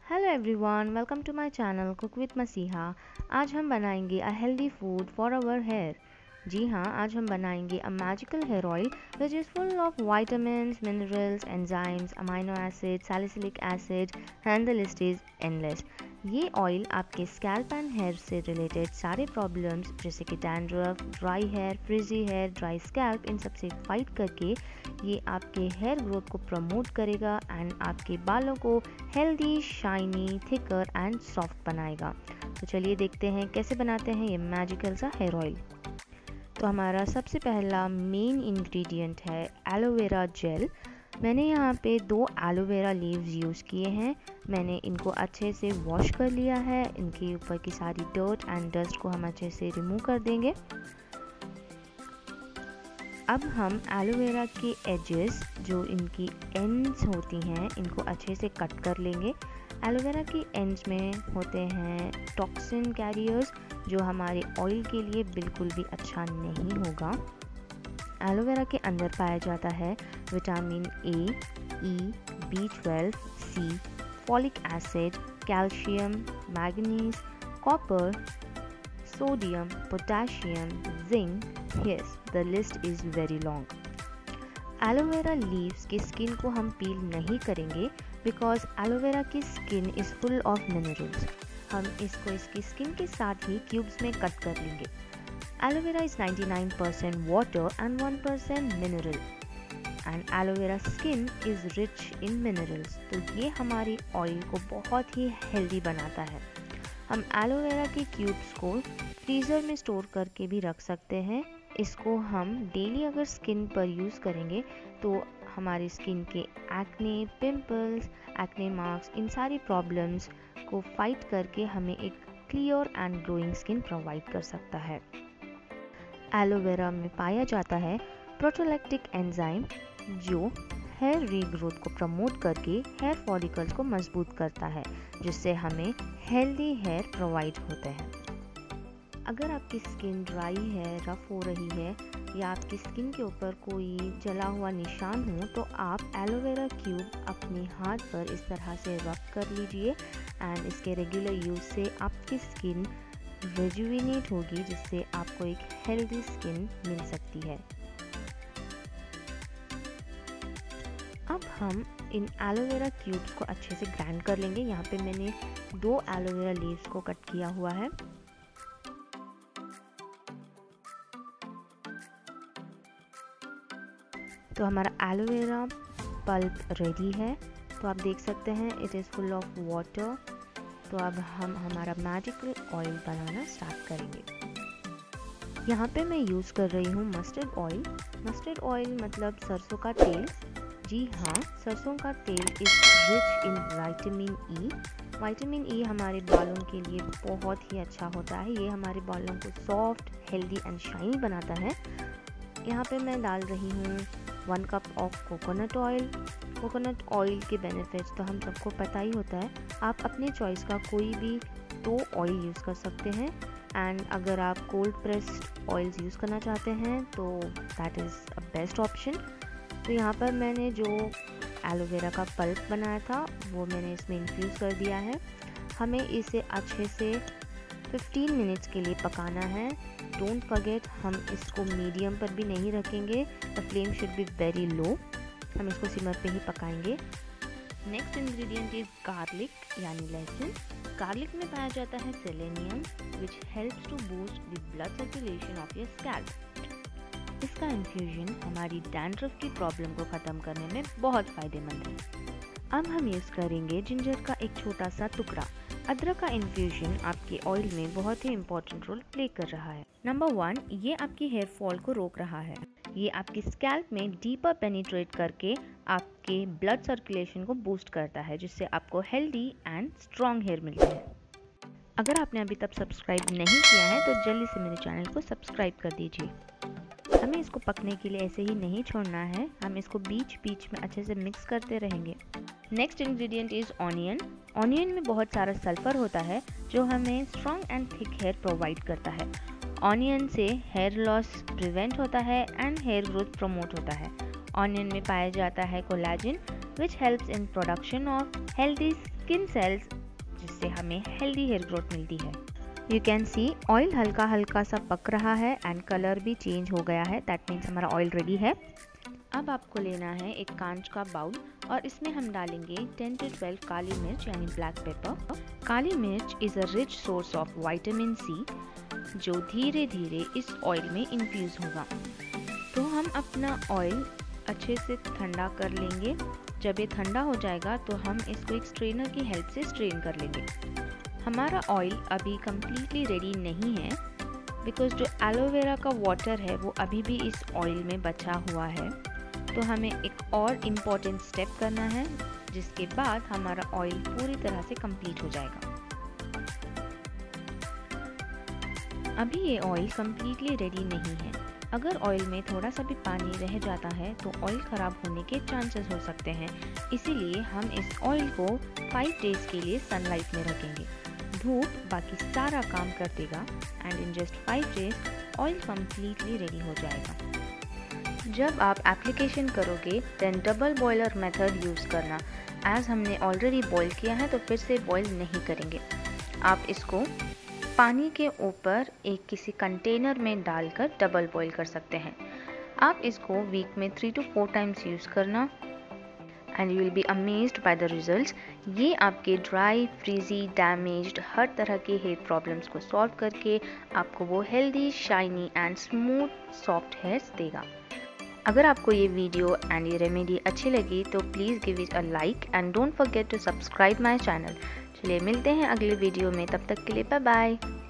Hello everyone, welcome to my channel cook with Masiha. आज हम बनाएंगे a healthy food for our hair. जी हाँ, आज हम बनाएंगे a magical hair oil which is full of vitamins, minerals, enzymes, amino acid, salicylic acid and the list is endless. ये oil आपके स्कैल्प एंड हेयर से रिलेटेड सारे problems जैसे कि dandruff, dry hair, frizzy hair, dry scalp, इन सब से fight करके ये आपके हेयर ग्रोथ को प्रमोट करेगा एंड आपके बालों को healthy, shiny, thicker and soft बनाएगा। तो चलिए देखते हैं कैसे बनाते हैं ये मैजिकल सा हेयर ऑयल। तो हमारा सबसे पहला मेन इंग्रेडिएंट है एलोवेरा जेल। मैंने यहाँ पे 2 एलोवेरा लीव्स यूज़ किए हैं। मैंने इनको अच्छे से वॉश कर लिया है। इनके ऊपर की सारी डर्ट एंड डस्ट को हम अच्छे से रिमूव कर देंगे। अब हम एलोवेरा के एजेस, जो इनकी एंड्स होती हैं, इनको अच्छे से कट कर लेंगे। एलोवेरा के एंड्स में होते हैं टॉक्सिन कैरियर्स जो हमारे ऑयल के लिए बिल्कुल भी अच्छा नहीं होगा। एलोवेरा के अंदर पाया जाता है vitamin A, E, B12, C, folic acid, calcium, manganese, copper, sodium, potassium, zinc. Yes, the list is very long. Aloe vera leaves की स्किन को हम पील नहीं करेंगे बिकॉज एलोवेरा की skin is full of minerals. हम इसको इसकी स्किन के साथ ही क्यूब्स में कट कर लेंगे। Aloe vera is 99% water and 1% mineral and aloe vera skin is rich in minerals. तो ये हमारी ऑयल को बहुत ही हेल्दी बनाता है। हम एलोवेरा के क्यूब्स को फ्रीज़र में स्टोर करके भी रख सकते हैं। इसको हम डेली अगर स्किन पर यूज़ करेंगे तो हमारी स्किन के एक्ने, पिंपल्स, एक्ने मार्क्स, इन सारी प्रॉब्लम्स को फाइट करके हमें एक clear and glowing skin provide कर सकता है। एलोवेरा में पाया जाता है प्रोटोलैक्टिक एंजाइम जो हेयर रीग्रोथ को प्रमोट करके हेयर फॉलिकल्स को मजबूत करता है, जिससे हमें हेल्दी हेयर प्रोवाइड होते हैं। अगर आपकी स्किन ड्राई है, रफ़ हो रही है या आपकी स्किन के ऊपर कोई जला हुआ निशान हो तो आप एलोवेरा क्यूब अपने हाथ पर इस तरह से रब कर लीजिए एंड इसके रेगुलर यूज़ से आपकी स्किन रिजुविनेट होगी, जिससे आपको एक हेल्दी स्किन मिल सकती है। अब हम इन एलोवेरा क्यूब्स को अच्छे से ग्राइंड कर लेंगे। यहाँ पे मैंने 2 एलोवेरा लीव्स को कट किया हुआ है। तो हमारा एलोवेरा पल्प रेडी है। तो आप देख सकते हैं it is full of water. तो अब हम हमारा मैजिकल ऑयल बनाना स्टार्ट करेंगे। यहाँ पे मैं यूज़ कर रही हूँ मस्टर्ड ऑयल। मस्टर्ड ऑयल मतलब सरसों का तेल। जी हाँ, सरसों का तेल is rich in vitamin E. Vitamin E हमारे बालों के लिए बहुत ही अच्छा होता है। ये हमारे बालों को सॉफ्ट, हेल्दी एंड शाइनी बनाता है। यहाँ पे मैं डाल रही हूँ 1 cup of coconut oil. Coconut oil के बेनिफिट्स तो हम सबको पता ही होता है। आप अपने चॉइस का कोई भी 2 ऑयल यूज़ कर सकते हैं एंड अगर आप कोल्ड प्रेस्ड ऑयल्स यूज़ करना चाहते हैं तो that is a best option. तो यहाँ पर मैंने जो एलोवेरा का पल्प बनाया था वो मैंने इसमें इन्फ्यूज़ कर दिया है। हमें इसे अच्छे से 15 मिनट्स के लिए पकाना है। डोंट फॉरगेट, हम इसको मीडियम पर भी नहीं रखेंगे। The flame should be very low. हम इसको सिमर पे ही पकाएंगे। नेक्स्ट इंग्रेडिएंट इज़ गार्लिक यानी लहसुन। गार्लिक में पाया जाता है selenium which helps to boost the blood circulation of your scalp. इसका इन्फ्यूजन हमारी डैंड्रफ की प्रॉब्लम को ख़त्म करने में बहुत फ़ायदेमंद है। अब हम यूज़ करेंगे जिंजर का एक छोटा सा टुकड़ा। अदरक का इन्फ्यूजन आपके ऑयल में बहुत ही इम्पोर्टेंट रोल प्ले कर रहा है। नंबर 1, ये आपकी हेयर फॉल को रोक रहा है। ये आपकी स्कैल्प में डीपर पेनिट्रेट करके आपके ब्लड सर्कुलेशन को बूस्ट करता है, जिससे आपको हेल्दी एंड स्ट्रॉन्ग हेयर मिलता है। अगर आपने अभी तक सब्सक्राइब नहीं किया है तो जल्दी से मेरे चैनल को सब्सक्राइब कर दीजिए। हमें इसको पकने के लिए ऐसे ही नहीं छोड़ना है, हम इसको बीच बीच में अच्छे से मिक्स करते रहेंगे। Next ingredient is onion. Onion में बहुत सारा सल्फर होता है जो हमें strong and thick hair provide करता है। ऑनियन से हेयर लॉस प्रिवेंट होता है एंड हेयर ग्रोथ प्रमोट होता है। ऑनियन में पाया जाता है collagen which helps in production of healthy skin cells, जिससे हमें हेल्दी हेयर ग्रोथ मिलती है। यू कैन सी ऑयल हल्का हल्का सा पक रहा है एंड कलर भी चेंज हो गया है। दैट मीन्स हमारा ऑयल रेडी है। अब आपको लेना है एक कांच का बाउल और इसमें हम डालेंगे 10 to 12 काली मिर्च यानी ब्लैक पेपर। काली मिर्च is a rich source of vitamin C जो धीरे धीरे इस ऑयल में इन्फ्यूज़ होगा। तो हम अपना ऑयल अच्छे से ठंडा कर लेंगे। जब ये ठंडा हो जाएगा तो हम इसको एक स्ट्रेनर की हेल्प से स्ट्रेन कर लेंगे। हमारा ऑयल अभी कम्प्लीटली रेडी नहीं है बिकॉज जो एलोवेरा का वाटर है वो अभी भी इस ऑयल में बचा हुआ है। तो हमें एक और इम्पॉर्टेंट स्टेप करना है, जिसके बाद हमारा ऑयल पूरी तरह से कंप्लीट हो जाएगा। अभी ये ऑयल कम्प्लीटली रेडी नहीं है। अगर ऑयल में थोड़ा सा भी पानी रह जाता है तो ऑयल ख़राब होने के चांसेस हो सकते हैं। इसीलिए हम इस ऑयल को 5 डेज़ के लिए सनलाइट में रखेंगे। धूप बाकी सारा काम कर देगा and in just 5 days oil completely ready हो जाएगा। जब आप एप्लीकेशन करोगे then double boiler method use करना। एज हमने ऑलरेडी बॉयल किया है तो फिर से बॉयल नहीं करेंगे। आप इसको पानी के ऊपर एक किसी कंटेनर में डालकर डबल बॉयल कर सकते हैं। आप इसको वीक में 3 to 4 टाइम्स यूज़ करना and you will be amazed by the results. ये आपके ड्राई, फ्रीजी, डैमेज्ड हर तरह के हेयर प्रॉब्लम्स को सॉल्व करके आपको वो healthy, shiny and smooth soft hairs देगा। अगर आपको ये वीडियो एंड ये रेमेडी अच्छी लगी तो please give it a like and don't forget to subscribe my channel. चलिए मिलते हैं अगले वीडियो में, तब तक के लिए बाय बाय।